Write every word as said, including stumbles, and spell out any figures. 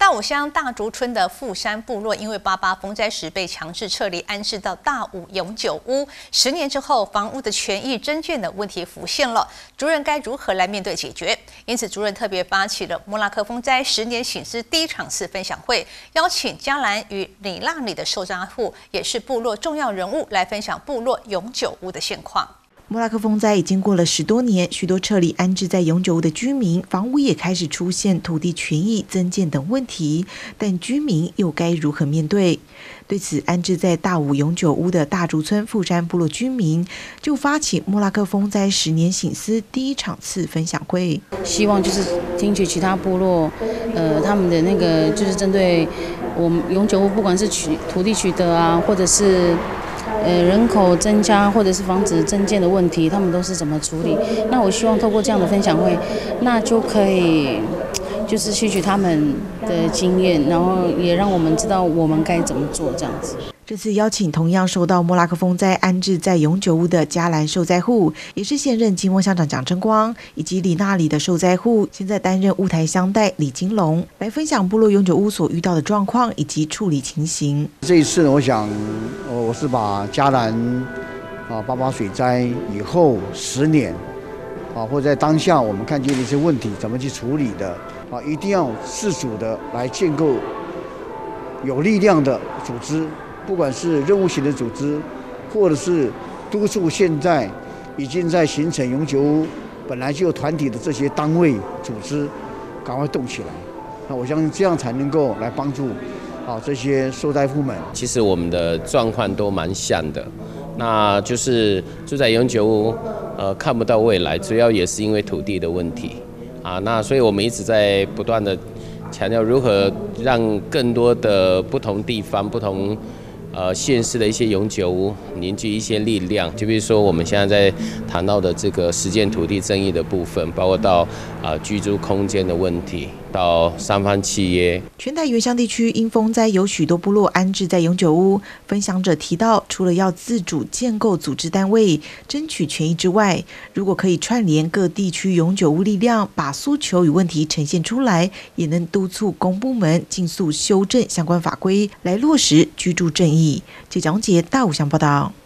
大武乡大竹村的富山部落，因为八八风灾时被强制撤离安置到大武永久屋，十年之后，房屋的权益征件的问题浮现了，族人该如何来面对解决？因此，族人特别发起了莫拉克风灾十年醒思第一场次分享会，邀请嘉兰与里纳里的受灾户，也是部落重要人物来分享部落永久屋的现况。 莫拉克风灾已经过了十多年，许多撤离安置在永久屋的居民，房屋也开始出现土地权益增建等问题，但居民又该如何面对？对此，安置在大武永久屋的大竹村富山部落居民就发起莫拉克风灾十年省思第一场次分享会， 希望就是听取其他部落，呃，他们的那个就是针对我们永久屋，不管是取土地取得啊，或者是。呃，人口增加或者是防止增建的问题，他们都是怎么处理？那我希望透过这样的分享会，那就可以就是吸取他们的经验，然后也让我们知道我们该怎么做这样子。 这次邀请同样受到莫拉克风灾安置在永久屋的嘉兰受灾户，也是现任金翁乡长蒋正光，以及里纳里的受灾户，现在担任雾台乡代李金龙，来分享部落永久屋所遇到的状况以及处理情形。 这一次呢，我想，我是把嘉兰啊八八水灾以后十年啊，或者在当下我们看见的一些问题怎么去处理的啊，一定要自主的来建构有力量的组织。不管是任务型的组织，或者是督促现在已经在形成永久屋本来就有团体的这些单位组织，赶快动起来。那我相信这样才能够来帮助啊这些受灾户们。 其实我们的状况都蛮像的，那就是住在永久屋，呃，看不到未来，主要也是因为土地的问题啊。那所以我们一直在不断的强调如何让更多的不同地方、不同呃，县市的一些永久屋凝聚一些力量，就比如说我们现在在谈到的这个实践土地争议的部分，包括到呃居住空间的问题，到三方契约。 全台原乡地区因风灾有许多部落安置在永久屋，分享者提到，除了要自主建构组织单位，争取权益之外，如果可以串联各地区永久屋力量，把诉求与问题呈现出来，也能督促公部门尽速修正相关法规，来落实居住正义。记者王杰大武乡报道。